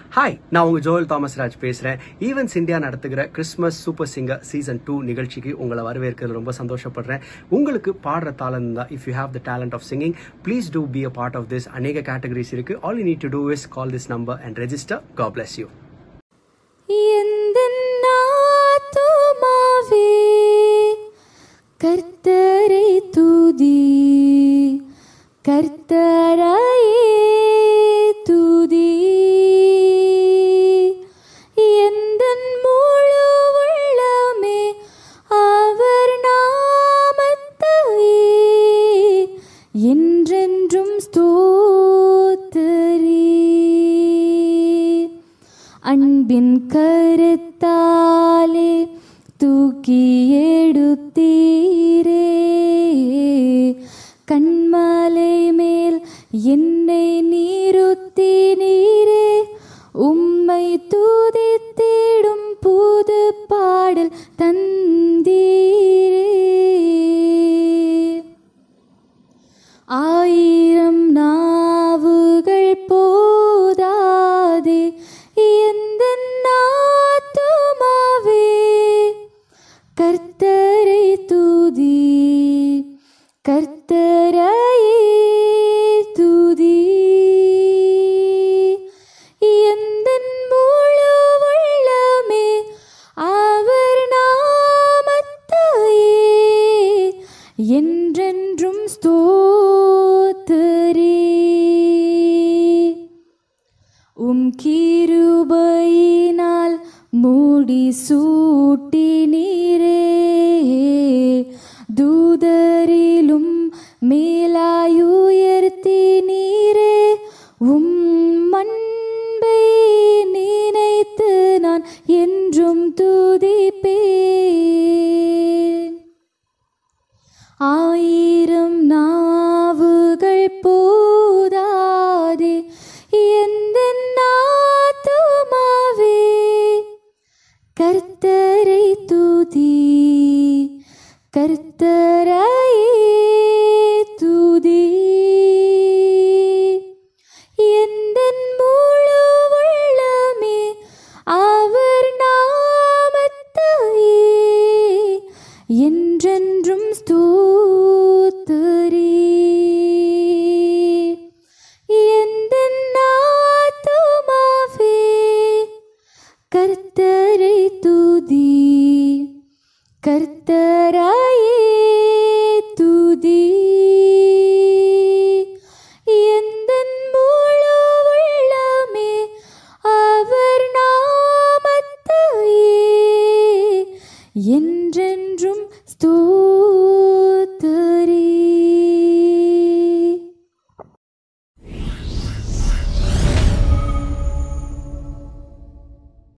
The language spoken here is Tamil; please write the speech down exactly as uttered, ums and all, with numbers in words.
ஹாய், நான் உங்க ஜோயல் தாமஸ் ராஜ் பேசுறேன். ஈவென்ட்ஸ் இந்தியா நடத்துகிற Christmas super singer season two நிகழ்ச்சிக்கு உங்களை வரவேற்கிறது ரொம்ப சந்தோஷப்படுறேன். உங்களுக்கு பாடுற தாளம் தான், if you have the talent of singing, please do be a part of this. அநேக கேட்டகரிஸ் இருக்கு. All you need to do is call this number and register. God bless you. கர்த்தரை துதி, கர்த்தரையே துதி, எந்தன் முழு உள்ளமே அவர் நாமத்தையே என்றென்றும் ஸ்தோத்திரி. அன்பின் கருத்தாலே தூக்கி எடுத்தீரே, கண்மலை மேல் என்னை நீருத்தி நீரே, உம்மை துதித்திடும் புது பாடல் தந்தீரே. ஆயிரம் நாவுகள் போதாதே எந்த ஆத்துமாவே கர்த்தரை துதி, கர்த்தரையே துதி, எந்தன் முழு உள்ளமே அவர் நாமத்தையே என்றென்றும் ஸ்தோத்திரி. உம் கிருபையினால் மூடி சூட்டி நீரே, தூதரிலும் மேலாயுயர்த்தி நீரே, உம் அன்பை நினைத்து நான் என்றும் துதிப்பேன். ஆயிரம் நாவுகள் போதாதே எந்த ஆத்துமாவே கர்த்தரை துதி, கர்த்தரையே துதி, எந்தன் முழு உள்ளமே அவர் நாமத்தையே என்றென்றும் ஸ்தோத்திரி. எந்தன் ஆத்துமாவே கர்த்தரை துதி, கர்த்தரையே